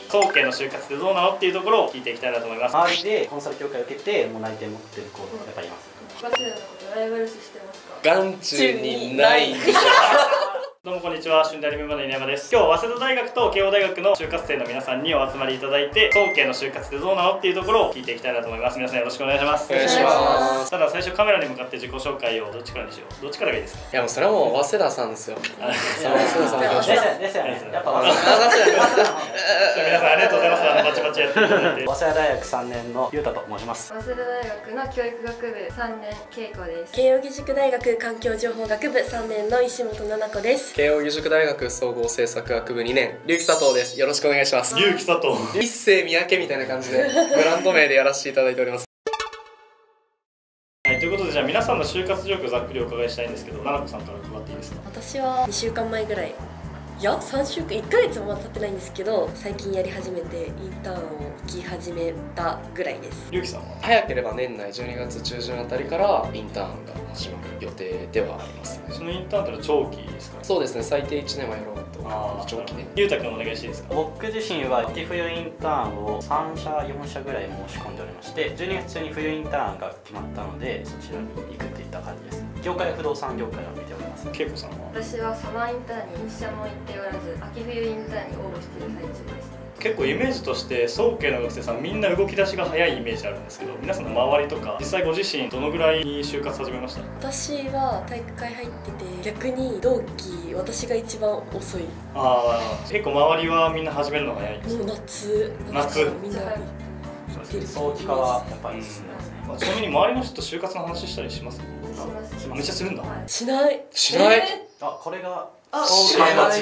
早慶の就活ってどうなのっていうところを聞いていきたいなと思います。 周りでコンサル協会を受けてもう内定持ってる子やっぱりいます。 早稲田のことライバル視してますか？ 眼中にないんですよ。 どうもこんにちは、春大リメンバーの稲山です。今日は早稲田大学と慶応大学の就活生の皆さんにお集まりいただいて、早慶の就活ってどうなのっていうところを聞いていきたいなと思います。皆さんよろしくお願いします。 お願いします。 ただ最初カメラに向かって自己紹介をどっちからにしよう。どっちからがいいですか？ いやもうそれはもう早稲田さんですよ。早稲田さんですよね。やっぱ皆さんありがとうございます。バチバチやっていただいて。 早稲田大学3年のゆうたと申します。 早稲田大学の教育学部3年恵子です。 慶應義塾大学環境情報学部3年の石本奈々子です。 慶應義塾大学総合政策学部2年龍樹佐藤です。よろしくお願いします。 龍樹佐藤一世三宅みたいな感じでブランド名でやらせていただいております。 はい、ということでじゃあ皆さんの就活状況をざっくりお伺いしたいんですけど、奈々子さんから伺っていいですか？ 私は2週間前ぐらい、いや3週間1ヶ月もまだ経ってないんですけど、最近やり始めてインターンを行き始めたぐらいです。 龍樹さんは早ければ年内12月中旬あたりからインターンが始まる予定ではありますね。 そのインターンってのは長期ですか？ そうですね、最低1年はやろうと長期で。 ゆうたくんお願いしていいですか？ 僕自身は秋冬インターンを3社4社ぐらい申し込んでおりまして、12月中に冬インターンが決まったのでそちらに行くといった感じです。業界は不動産業界を見ております。 恵子さんは？ 私はサマーインターンに1社も行っておらず、秋冬インターンに応募している最中です。 結構イメージとして早慶の学生さんみんな動き出しが早いイメージあるんですけど、皆さんの周りとか実際ご自身どのぐらいに就活始めました？ 私は体育会入ってて、逆に同期私が一番遅い。 結構周りはみんな始めるのが早いんですか？ もう夏みんな行ってる。 早期化はやっぱり進んでますね。 ちなみに周りの人と就活の話したりします？ します。 めっちゃするんだ。 しない。 しない。 あ、これがしないん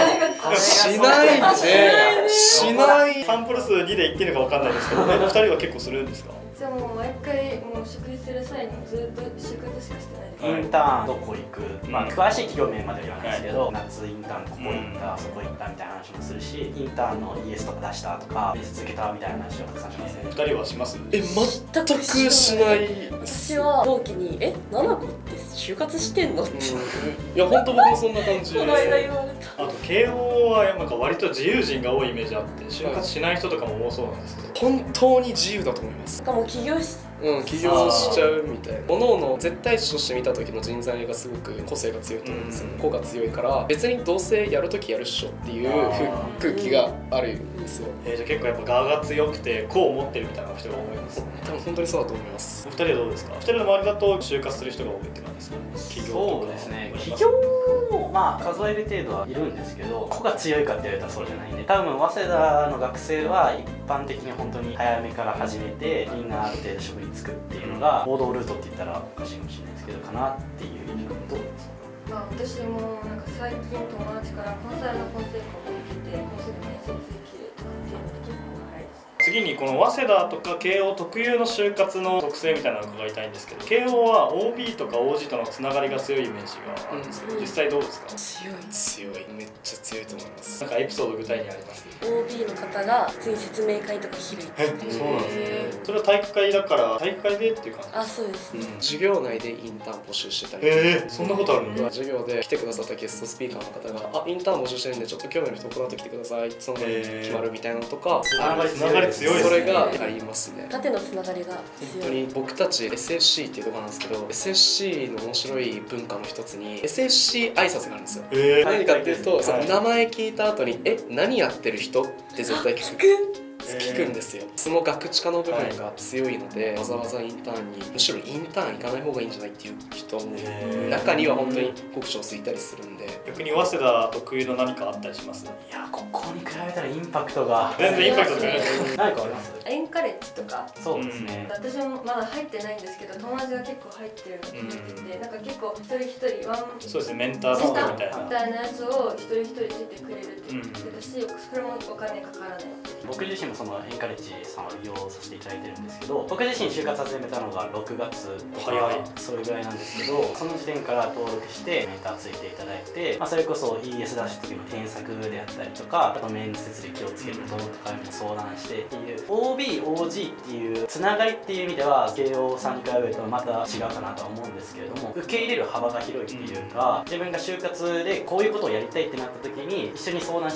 でしない。 サンプル数2で言ってるのかわかんないですけど、2人は結構するんですか？ じゃあもう毎回もう食事する際にもずっと就活しかしてないです。 インターンどこ行く、詳しい企業名までは言わないですけど、夏インターンここ行った、そこ行ったみたいな話もするし、インターンの ES とか出したとか面接受けたみたいな話をたくさんしますね。 2人はします？ 全くしない。 私は同期に奈々子って就活してんのって、 いや本当僕もそんな感じです。 この間言われた。 あと慶応はなんか割と自由人が多いイメージあって、就活しない人とかも多そうなんですけど、 本当に自由だと思います。 しかも起業し起業しちゃうみたいな。各々絶対値として見た時の人材がすごく個性が強いと思うんですよ。個が強いから別にどうせやる時やるっしょっていう空気があるんですよ。 じゃあ結構やっぱ我が強くてこう思ってるみたいな人が多いんですね。 多分本当にそうだと思います。 お二人はどうですか？お二人の周りだと就活する人が多いって感じですか？企業とか。 そうですね。企業もまあ数える程度はいるんですけど、個が強いかって言われたらそうじゃないんで、多分早稲田の学生は一般的に本当に早めから始めてみんなある程度職に就くっていうのが王道ルートって言ったらおかしいかもしれないですけどかなっていう印象。どうですか？ 私もなんか最近友達からコンサルのコンセプトを受けて、もうすぐ面接できるとかっていうので結構早いです。 次にこの早稲田とか慶応特有の就活の特性みたいなのを伺いたいんですけど、慶応は OB とか OG とのつながりが強いイメージがあるんですけど、実際どうですか？ 強い、めっちゃ強いと思います。 なんかエピソード具体にあります？ OB の方が普通に説明会とか開いて。 そうなんですね。それは体育会だから体育会でっていう感じですか？ あ、そうですね。 授業内でインターン募集してたり。 そんなことあるんだ。 授業で来てくださったゲストスピーカーの方がインターン募集してるんでちょっと興味ある人この後来てください、その場に決まるみたいなのとか、 つながり強いですね。 それがありますね。 縦のつながりが本当強い。 に僕たち SSC っていうところなんですけど、 SSC の面白い文化の一つに SSC 挨拶があるんですよ。何かっていうと、その名前聞いた後に何やってる人って絶対聞くんですよ。そのガクチカの部分が強いので、わざわざインターンに、むしろインターン行かない方がいいんじゃないっていう人も中には本当に国書をすいたりするんで。 逆に早稲田特有の何かあったりします？ いや、ここに比べたらインパクトが全然インパクトじゃない。 何かあります？ エンカレッジとか。 そうですね。 私もまだ入ってないんですけど、友達が結構入ってるの聞いてて、なんか結構一人一人そうですね、メンターとかみたいなやつを一人一人ついてくれるって言ってたし、それもお金かからない。 僕自身もそのエンカレッジさんを利用させていただいてるんですけど、僕自身就活始めたのが6月とかそれぐらいなんですけど、その時点から登録してメンターついていただいて、それこそ ES 出した時の添削であったりとか、あと面接で気をつけることとかにも相談してっていう OB、OG っていうつながりっていう意味では慶応さんに比べるとまた違うかなとは思うんですけれども、受け入れる幅が広いっていうか、自分が就活でこういうことをやりたいってなった時に一緒に相談してくれる仲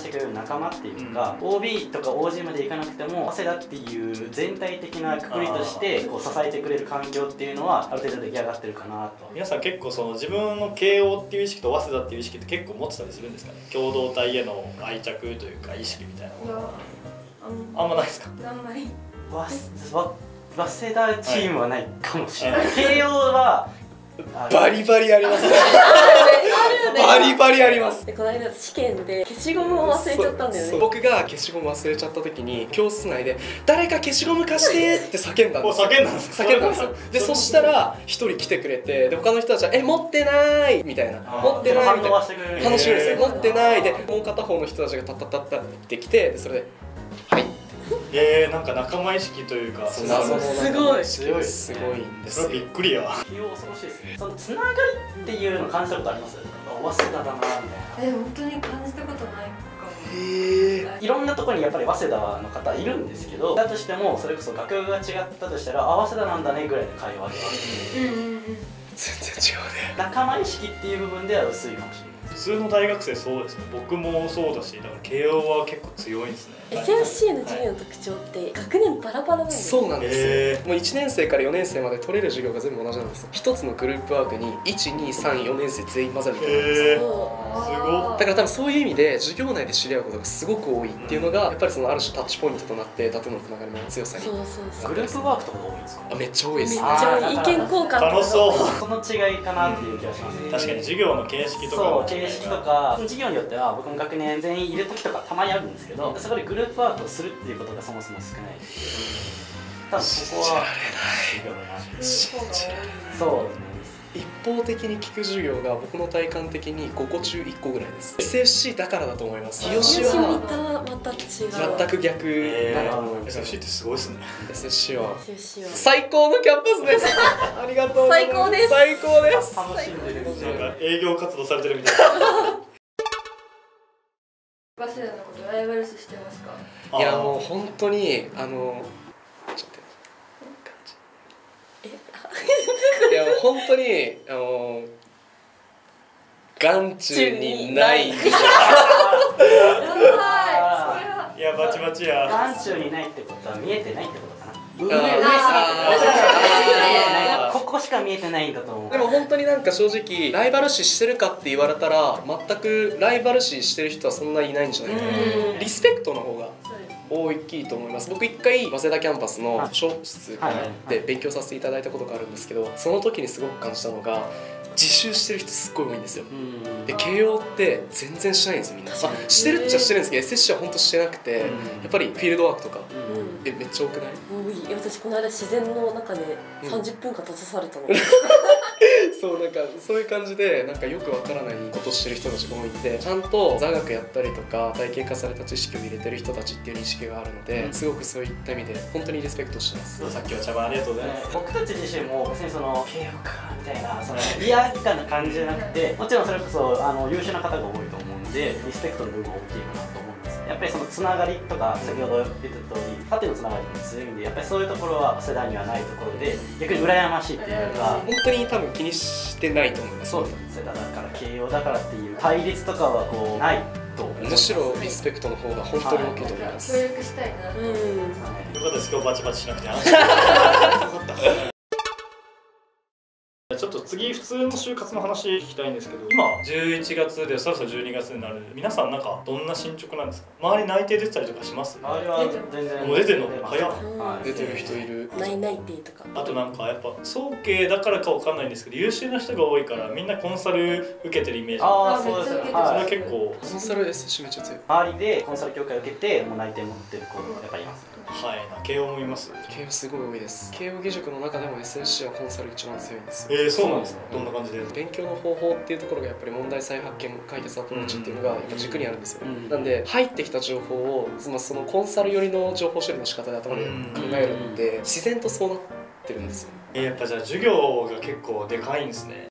仲間っていうか、OB とか OG までいかなくても早稲田っていう全体的なくくりとしてこう支えてくれる環境っていうのはある程度出来上がってるかなと。 皆さん結構その自分の慶応っていう意識と早稲田っていう意識って結構持ってたりするんですかね。共同体への愛着というか意識みたいなものはあんまないですか。 あんまり早稲田チームはないかもしれない。慶応はバリバリあります。バリバリあります。 でこの間試験で消しゴムを忘れちゃったんだよね。 僕が消しゴム忘れちゃった時に教室内で「誰か消しゴム貸して!」って叫んだんですよ。 叫んだんですか。 叫んだんですよ。でそしたら1人来てくれて、で他の人たちは「持ってない!」みたいな「持ってない!」みたいな話してくれるんですよ。持ってないでもう片方の人たちがタッタッタッタって来て、でそれで「はい」 なんか仲間意識というか謎のすごい強いすごいんですよ。 それびっくりやわ。 慶応恐ろしいですね。そのつながりっていうの感じたことあります？早稲田だなみたいな。 本当に感じたことないかも。 いろんなところにやっぱり早稲田の方いるんですけど、だとしてもそれこそ学部が違ったとしたら早稲田なんだねぐらいの会話で全然違うね。 仲間意識っていう部分では薄いかもしれない。 普通の大学生そうですね。僕もそうだし、だから慶応は結構強いんですね。 SFC の授業の特徴って学年バラバラなんですよ。 そうなんですよ。もう1年生から4年生まで取れる授業が全部同じなんですよ。一つのグループワークに1、2、3、4年生全員混ざるみたいなんですよ。 すごだから多分そういう意味で授業内で知り合うことがすごく多いっていうのがやっぱりそのある種タッチポイントとなって縦のつながりの強さに。 そうグループワークとかが多いんですか？ めっちゃ多いです。 めっちゃ意見交換とか楽しそう。 その違いかなっていう気がしますね。 確かに授業の形式とかそう形式とか授業によっては僕も学年全員いる時とかたまにあるんですけど、そこでグループワークをするっていうことがそもそも少ないし、多分ここは授業だな。そうですね。 一方的に聞く授業が僕の体感的に5個中1個ぐらいです。 SFC だからだと思います。日吉はまた違う。 全く逆だなと思います。 SFC ってすごいですね。 SFC は SFC は最高のキャンパスです。ありがとうございます。 最高です。 最高です。 楽しんでるんで。 なんか営業活動されてるみたいな。 早稲田のことライバル視してますか？ いやもう本当にちょっといやもう本当に眼中にないんですよ。 いやバチバチや。 眼中にないってことは見えてないってことかな。上すぎてここしか見えてないんだと思う。 でも本当になんか正直ライバル視してるかって言われたら全くライバル視してる人はそんないないんじゃないかな。リスペクトの方が大きいと思います。僕一回早稲田キャンパスの書室で勉強させていただいたことがあるんですけど、その時にすごく感じたのが自習してる人すっごい多いんですよ。で慶応って全然しないんですよみんな。してるっちゃしてるんですけど SSC は本当してなくて、やっぱりフィールドワークとかめっちゃ多くない？ 私この間自然の中で30分間閉ざされたの。 そうなんかそういう感じでなんかよくわからないことしてる人たちが多いんで、ちゃんと座学やったりとか体系化された知識を入れてる人たちっていう認識があるので、すごくそういった意味で本当にリスペクトしてます。 さっきは茶番ありがとうございます。 僕たち自身も別にその慶応かみたいなその嫌な感じじゃなくて、もちろんそれこそ優秀な方が多いと思うんでリスペクトの部分が大きいかなと思うんです。やっぱりそのつながりとか先ほど言ってた通り縦のつながりも強いんで、やっぱりそういうところは世代にはないところで逆に羨ましいっていうか、 本当に多分気にしてないと思います。 そうです。世代だから慶応だからっていう対立とかはこうないと思います。 むしろリスペクトの方が本当に大きいと思います。 協力したいな。 よかったです。今日バチバチしなくて安心。よかった。ちょっと次普通の就活の話聞きたいんですけど、今11月でそろそろ12月になる。皆さんなんかどんな進捗なんですか？周り内定出てたりとかします？ 周りは全然もう出てんの？早っ。 出てる人いる。 内定とか。 あとなんかやっぱ早慶だからかわかんないんですけど、優秀な人が多いからみんなコンサル受けてるイメージ。 ああそうですね。 それは結構コンサル SSC めっちゃ強い。 周りでコンサル協会受けてもう内定持ってる子やっぱりいます。 はい、慶応もいます。 慶応すごい多いです。慶応義塾の中でも SSC はコンサル一番強いんですよ。 そうなんですか。どんな感じで？ 勉強の方法っていうところがやっぱり問題再発見解決アプローチっていうのがやっぱ軸にあるんですよ。なんで入ってきた情報をそのコンサル寄りの情報処理の仕方で頭で考えるので自然とそうなってるんですよ。 やっぱじゃあ授業が結構でかいんですね。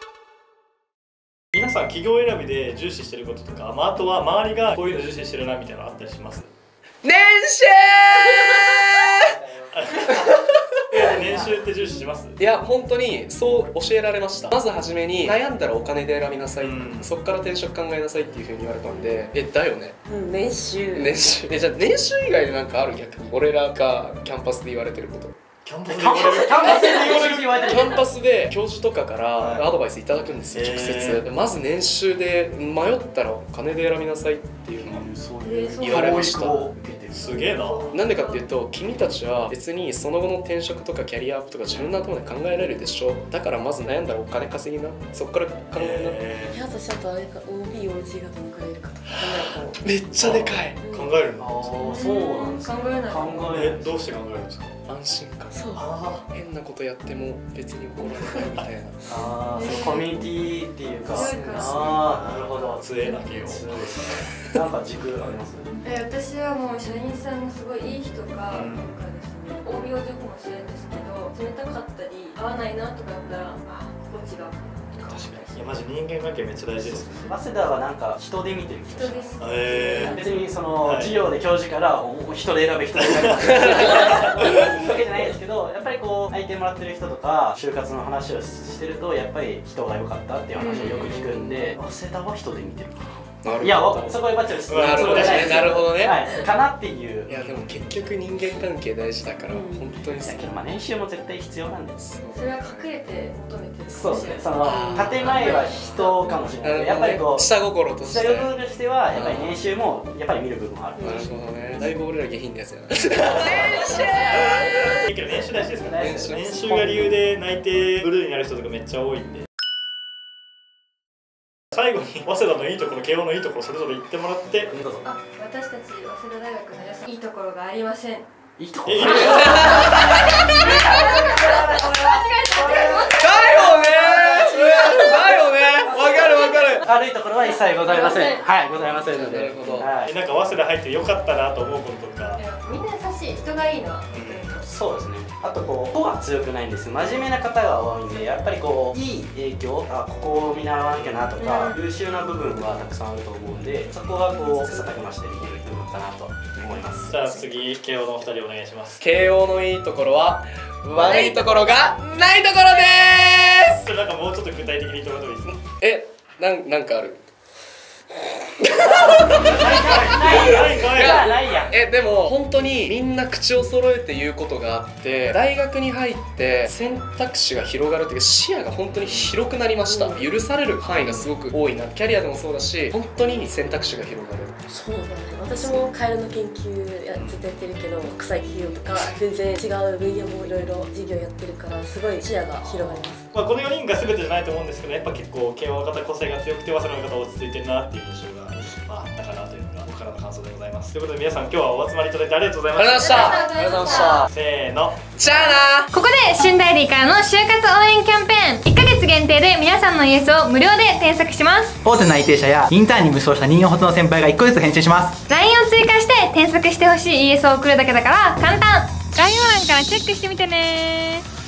皆さん企業選びで重視してることとか、あとは周りがこういうの重視してるなみたいなのあったりします？ 年収年収って重視します？ いや本当にそう教えられました。まず初めに悩んだらお金で選びなさい、そこから転職考えなさいっていう風に言われたんで、だよね。 年収じゃあ年収以外でなんかある？逆に俺らがキャンパスで言われてること。 キャンパスでキャンパスで教授とかからアドバイスいただくんですよ、直接。まず年収で迷ったらお金で選びなさいっていうのを言われました。 すげえな。 なんでかっていうと、君たちは別にその後の転職とかキャリアアップとか自分の頭で考えられるでしょ。だからまず悩んだらお金稼ぎな、そこから考えな。 私あとあれか OB、OG がどのくらいいるかとか考えめっちゃでかい。 考えるの？ ああ、そうなんですか。 考えない。 どうして考えるんですか？ 安心感。 そう。 変なことやっても別に怒られないみたいな。 ああ、コミュニティっていうか。 強いから。 ああ、なるほど。 強えなけよ。 そうですね。なんか軸あります？ 私はもう社員さんのすごいいい人がですね、OB、OGかもしれないんですけど、冷たかったり合わないなとかだったら、あ、ここ違う。 確かに。いやマジ人間関係めっちゃ大事ですね。 早稲田はなんか人で見てる気がします。別にその授業で教授から人で選べ人で選べわけじゃないですけど、やっぱりこう相手もらってる人とか就活の話をしてるとやっぱり人が良かったっていう話をよく聞くんで、早稲田は人で見てる。いや、そこはバッチリ質問なるほどね、なるほどね。 かなっていう。 いやでも結局人間関係大事だから本当に好き。 まあ年収も絶対必要なんです。 それは隠れて求めてる。 そうですね。その建前は人かもしれないけど、やっぱりこう下心として。 下心としてはやっぱり年収もやっぱり見る部分もある。 なるほどね。だいぶ俺ら下品なやつやな。 年収大事ですからね。年収が理由で内定ブルーになる人とかめっちゃ多いんで。最後に早稲田のいいところ、慶応のいいところそれぞれ言ってもらって。 あ、私たち早稲田大学の皆さんいいところがありません。 いいところ。だよね。わかるわかる。 悪いところは一切ございません。はい、ございませんので。 なるほど。 なんか早稲田入ってよかったなと思うこととか。 みんな優しい、人がいいな。 そうですね。あとこう個が強くないんです。真面目な方が多いんで、やっぱりこういい影響、ここを見習わなきゃなとか、優秀な部分はたくさんあると思うんで、そこはこう切磋琢磨して見てる部分かなと思います。 じゃあ次慶応のお二人お願いします。 慶応のいいところは悪いところがないところです。 なんかもうちょっと具体的に言ってもらってもいいですか？ なんかある？でも本当にみんな口を揃えて言うことがあって、大学に入って選択肢が広がるっていうか視野が本当に広くなりました。許される範囲がすごく多いな。キャリアでもそうだし、本当に選択肢が広がる。 そうだね。私もカエルの研究ずっとやってるけど、国際企業とか全然違う分野もいろいろ事業やってるから、すごい視野が広がります。 まあこの4人が全てじゃないと思うんですけど、やっぱ結構慶応の方個性が強くて、早稲田の方落ち着いてるなっていう印象があったかなというのが僕からの感想でございます。ということで皆さん今日はお集まりいただいてありがとうございました。 ありがとうございました。 せーの、 じゃあな。 ここで旬ダイリーからの就活応援キャンペーン、1ヶ月限定で皆さんのイエスを無料で添削します。 大手内定者やインターンに無償した任用ほどの先輩が1個ずつ返信します。 LINE を追加して添削してほしいイエスを送るだけだから簡単。概要欄からチェックしてみてね。